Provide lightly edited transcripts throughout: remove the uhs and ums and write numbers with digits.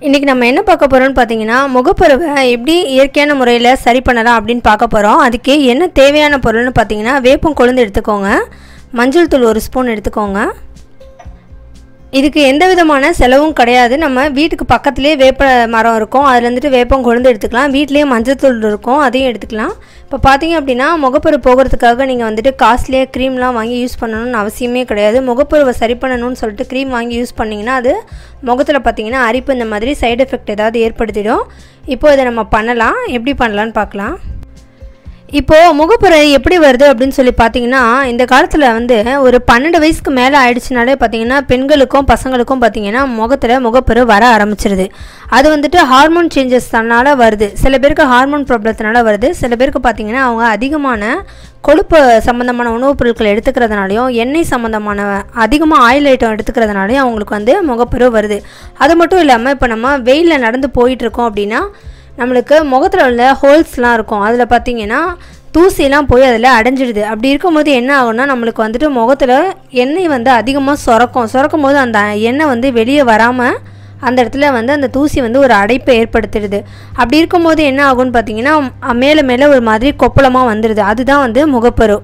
இன்றைக்கி நம்ம என்ன பார்க்க போகிறோம்னு பார்த்தீங்கன்னா, முகப்பருவை எப்படி இயற்கையான முறையில் சரி பண்ணலாம் அப்படின்னு பார்க்க போகிறோம். அதுக்கு என்ன தேவையான பொருள்னு பார்த்தீங்கன்னா, வேப்பம் கொழுந்து எடுத்துக்கோங்க, மஞ்சள் தூள் 1 ஸ்பூன் எடுத்துக்கோங்க. இதுக்கு எந்த விதமான செலவும் கிடையாது. நம்ம வீட்டுக்கு பக்கத்துலேயே வேப்ப மரம் இருக்கும், அதில் வந்துட்டு வேப்பம் கொழுந்து எடுத்துக்கலாம். வீட்லேயே மஞ்சள் தூள் இருக்கும், அதையும் எடுத்துக்கலாம். இப்போ பார்த்தீங்க அப்படின்னா, முகப்பரு போகிறதுக்காக நீங்கள் வந்துட்டு காஸ்ட்லியாக க்ரீம்லாம் வாங்கி யூஸ் பண்ணணும்னு அவசியமே கிடையாது. முகப்பருவை சரி பண்ணணும்னு சொல்லிட்டு க்ரீம் வாங்கி யூஸ் பண்ணிங்கன்னா அது முகத்தில் பார்த்தீங்கன்னா அரிப்பு இந்த மாதிரி சைடு எஃபெக்ட் ஏதாவது ஏற்படுத்திடும். இப்போது இதை நம்ம பண்ணலாம். எப்படி பண்ணலான்னு பார்க்கலாம். இப்போது முகப்பரு எப்படி வருது அப்படின்னு சொல்லி பார்த்தீங்கன்னா, இந்த காலத்தில் வந்து ஒரு 12 வயசுக்கு மேலே ஆயிடுச்சுனாலே பார்த்தீங்கன்னா பெண்களுக்கும் பசங்களுக்கும் பார்த்தீங்கன்னா முகத்தில் முகப்பரு வர ஆரம்பிச்சிருது. அது வந்துட்டு ஹார்மோன் சேஞ்சஸ்னால வருது. சில பேருக்கு ஹார்மோன் ப்ராப்ளத்தினால வருது. சில பேருக்கு பார்த்தீங்கன்னா அவங்க அதிகமான கொழுப்பு சம்மந்தமான உணவுப் பொருட்கள் எடுத்துக்கிறதுனாலையும் எண்ணெய் சம்மந்தமான அதிகமாக ஆயில் ஐட்டம் எடுத்துக்கிறதுனாலையும் அவங்களுக்கு வந்து முகப்பரு வருது. அது மட்டும் இல்லாமல் இப்போ நம்ம வெயிலில் நடந்து போயிட்டுருக்கோம் அப்படின்னா நம்மளுக்கு முகத்தில் உள்ள ஹோல்ஸ்லாம் இருக்கும், அதில் பார்த்திங்கன்னா தூசிலாம் போய் அதில் அடைஞ்சிடுது. அப்படி இருக்கும்போது என்ன ஆகும்னா நம்மளுக்கு வந்துட்டு முகத்தில் எண்ணெய் வந்து அதிகமாக சுரக்கும் போது அந்த எண்ணெய் வந்து வெளியே வராமல் அந்த இடத்துல வந்து அந்த தூசி வந்து ஒரு அடைப்பை ஏற்படுத்திடுது. அப்படி இருக்கும்போது என்ன ஆகும்னு பார்த்திங்கன்னா மேலே மேலே ஒரு மாதிரி கொப்பளமாக வந்துடுது. அதுதான் வந்து முகப்பரு.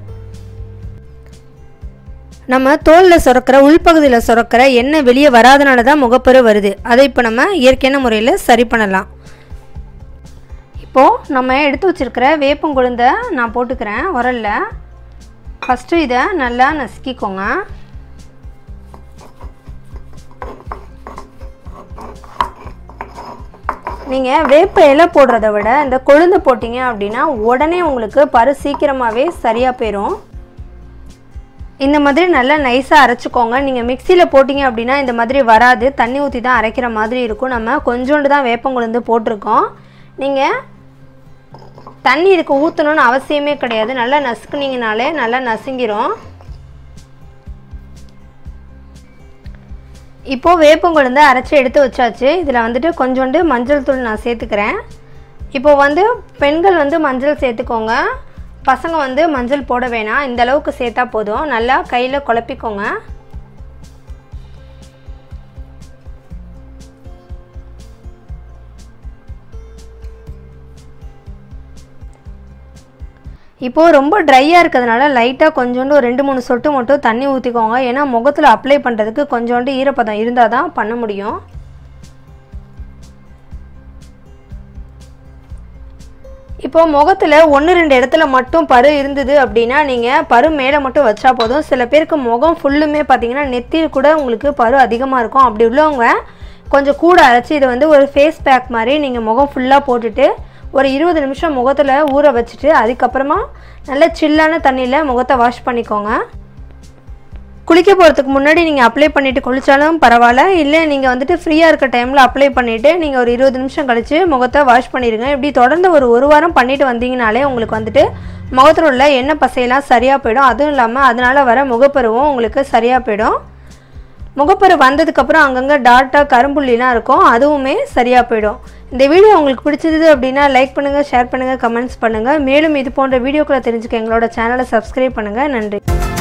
நம்ம தோலில் சுரக்கிற உள்பகுதியில் சுரக்கிற எண்ணெய் வெளியே வராதனால தான் முகப்பரு வருது. அதை இப்போ நம்ம இயற்கையான முறையில் சரி பண்ணலாம். இப்போது நம்ம எடுத்து வச்சுருக்கிற வேப்பங்கொழுந்தை நான் போட்டுக்கிறேன் உரலில். ஃபஸ்ட்டு இதை நல்லா நசுக்கிக்கோங்க. நீங்கள் வேப்ப இலை போடுறத விட இந்த கொழுந்து போட்டிங்க அப்படின்னா உடனே உங்களுக்கு பரு சீக்கிரமாகவே சரியாக போயிடும். இந்த மாதிரி நல்லா நைஸாக அரைச்சிக்கோங்க. நீங்கள் மிக்சியில் போட்டிங்க அப்படின்னா இந்த மாதிரி வராது, தண்ணி ஊற்றி தான் அரைக்கிற மாதிரி இருக்கும். நம்ம கொஞ்சோண்டு தான் வேப்பங்கொழுந்து போட்டிருக்கோம். நீங்கள் தண்ணி இதுக்கு ஊற்றணும்னு அவசியமே கிடையாது. நல்லா நசுக்குனீங்கனாலே நல்லா நசுங்கிரும். இப்போது வேப்பங்கொழுந்து அரைச்சி எடுத்து வச்சாச்சு. இதில் வந்துட்டு கொஞ்சோண்டு மஞ்சள் தூள் நான் சேர்த்துக்கிறேன். இப்போது வந்து பெண்கள் வந்து மஞ்சள் சேர்த்துக்கோங்க, பசங்க வந்து மஞ்சள் போட வேணாம். இந்த அளவுக்கு சேர்த்தா போதும். நல்லா கையில் குழப்பிக்கோங்க. இப்போது ரொம்ப ட்ரையாக இருக்கிறதுனால லைட்டாக கொஞ்சோண்டு ஒரு 2-3 சொட்டு மட்டும் தண்ணி ஊற்றிக்கோங்க. ஏன்னா முகத்தில் அப்ளை பண்ணுறதுக்கு கொஞ்சோண்டு ஈரப்பதம் இருந்தால் தான் பண்ண முடியும். இப்போது முகத்தில் 1-2 இடத்துல மட்டும் பரு இருந்தது அப்படின்னா நீங்கள் பரு மேலே மட்டும் வச்சா போதும். சில பேருக்கு முகம் ஃபுல்லுமே பார்த்தீங்கன்னா நெத்தியில் கூட உங்களுக்கு பரு அதிகமாக இருக்கும். அப்படி உள்ளவங்க கொஞ்சம் கூட அரைச்சி இதை வந்து ஒரு ஃபேஸ் பேக் மாதிரி நீங்கள் முகம் ஃபுல்லாக போட்டுட்டு ஒரு 20 நிமிஷம் முகத்தில் ஊற வச்சுட்டு அதுக்கப்புறமா நல்ல சில்லான தண்ணியில் முகத்தை வாஷ் பண்ணிக்கோங்க. குளிக்க போகிறதுக்கு முன்னாடி நீங்கள் அப்ளை பண்ணிவிட்டு குளித்தாலும் பரவாயில்ல, இல்லை நீங்கள் வந்துட்டு ஃப்ரீயாக இருக்க டைமில் அப்ளை பண்ணிவிட்டு நீங்கள் ஒரு 20 நிமிஷம் கழித்து முகத்தை வாஷ் பண்ணிடுங்க. இப்படி தொடர்ந்து ஒரு வாரம் பண்ணிவிட்டு வந்தீங்கனாலே உங்களுக்கு வந்துட்டு முகத்தில் உள்ள எண்ணெய் பசையெல்லாம் சரியாக போயிடும். அதுவும் இல்லாமல் அதனால் வர முகப்பருவும் உங்களுக்கு சரியாக போயிடும். முகப்பரு வந்ததுக்கப்புறம் அங்கங்கே டாட்டாக கரும்புள்ளிலாம் இருக்கும், அதுவுமே சரியாக போயிடும். இந்த வீடியோ உங்களுக்கு பிடிச்சது அப்படின்னா லைக் பண்ணுங்கள், ஷேர் பண்ணுங்கள், கமெண்ட்ஸ் பண்ணுங்கள். மேலும் இது போன்ற வீடியோக்களை தெரிஞ்சுக்க எங்களோட சேனலை சப்ஸ்கிரைப் பண்ணுங்கள். நன்றி.